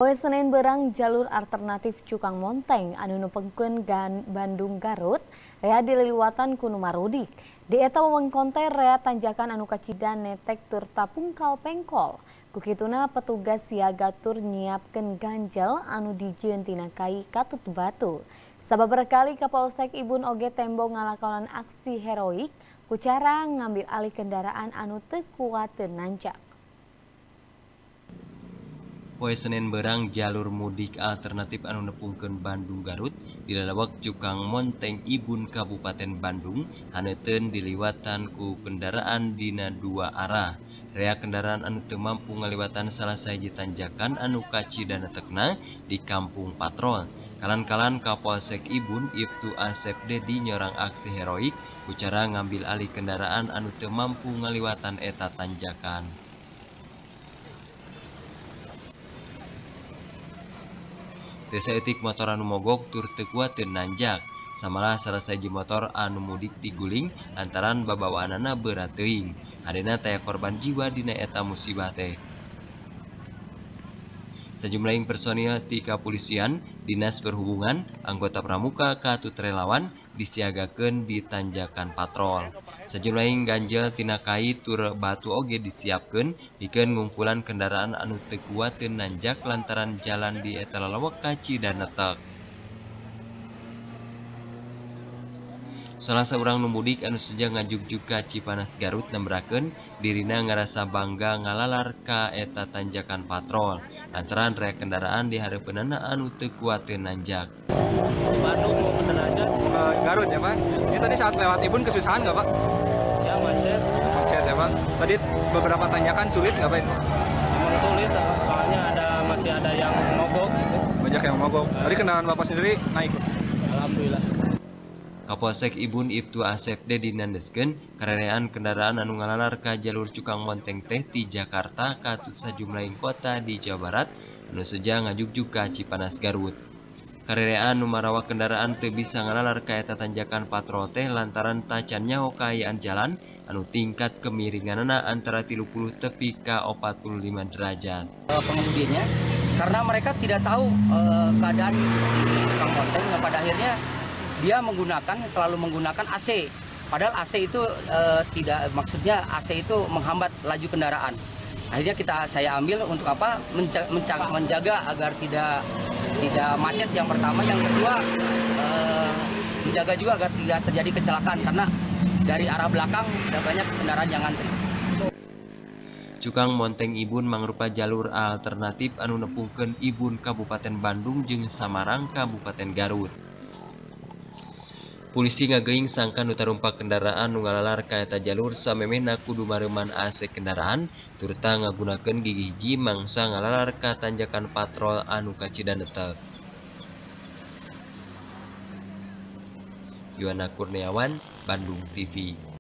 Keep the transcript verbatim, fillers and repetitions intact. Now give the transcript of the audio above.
Poe Senin berang jalur alternatif Cukang Monteng anu nepengkeun Bandung Garut rea dililiwatan ku nu marudik. Di eta wewengkon teh rea tanjakan anu kacidan netek tur tapungkal pengkol. Kukituna petugas siaga tur nyiapkeun ganjel anu dijieun tina kai katut batu. Sababaraha Kapolsek Ibun oge tembo ngalakonan aksi heroik ku cara ngambil alih kendaraan anu teu kuat teu nancak. Poe Senin berang jalur mudik alternatif anu nepungkeun Bandung Garut dilalewek Cukang Monteng Ibun Kabupaten Bandung haneteun diliwatan ku kendaraan dina dua arah. Rea kendaraan anu teu mampu ngaliwatan salah sahiji tanjakan anu kacidan netekna di Kampung Patrol. Kalan-kalan Kapolsek Ibun Ibtu Asep Dedi nyorang aksi heroik ku cara ngambil alih kendaraan anu teu mampu ngaliwatan eta tanjakan. Teu saeutik motor anu mogok tur teu kuat teu nanjak. Samalah salah sahiji motor anu mudik diguling lantaran babawaanana berat teuing. Hadena taya korban jiwa dina eta musibah teh. Sajumlahing personil ti kapolisian, Dinas Perhubungan, anggota pramuka, katut relawan disiagakeun di tanjakan patrol. Sajumlahing ganjel tina kai tur batu oge disiapkeun pikeun ngumpulan kendaraan anu teu kuat teu nanjak lantaran jalan di eta lalawek kacidan netek. Salah seorang nu mudik anu seja ngajugjug ka Cipanas Garut nemberakeun dirina ngarasa bangga ngalalar ka eta tanjakan patrol lantaran rea kendaraan di hareupeunana anu teu kuat teu nanjak. Bandung mau ke Derajat ke Garut ya Pak. Ini tadi saat lewat Ibun kesusahan nggak Pak? ya macet. Macet ya Pak. Tadi beberapa tanjakan sulit nggak Pak itu? Emang sulit soalnya ada masih ada yang mogok gitu. Banyak yang mogok. Tadi kendaraan Bapak sendiri naik? Alhamdulillah. Kapolsek Ibun Ibtu Asep Dedi nandeskeun karerean kendaraan anu ngalalar ka jalur Cukang Monteng teh ti Jakarta ka sajumlahing kota di Jawa Barat anu seja ngajugjug ka Cipanas Garut. Karerean nu marawak kendaraan teu bisa ngalalar ka eta tanjakan patrol teh lantaran tacan nyaho kaayaan jalan anu tingkat kemiringanana antara tilu puluh tepi ka opat puluh lima derajat. Pengemudinya karena mereka tidak tahu uh, keadaan di Cukang Monteng, nah, pada akhirnya dia menggunakan selalu menggunakan A C. Padahal A C itu uh, tidak, maksudnya A C itu menghambat laju kendaraan. Akhirnya kita saya ambil untuk apa? Menca, menca, menjaga agar tidak tidak macet yang pertama, yang kedua uh, menjaga juga agar tidak terjadi kecelakaan karena dari arah belakang ada banyak kendaraan yang antri. Cukang Monteng Ibun mangrupa jalur alternatif anu nepungkeun Ibun Kabupaten Bandung jeung Samarang Kabupaten Garut. Polisi ngageuing sangka nu tarumpak kendaraan nu ngalalar ka eta jalur samemehna kudu mareuman A C kendaraan turta ngagunakeun gigi hiji mangsa ngalalar ka tanjakan patrol anu kacidan netek. Yuwana Kurniawan, Bandung T V.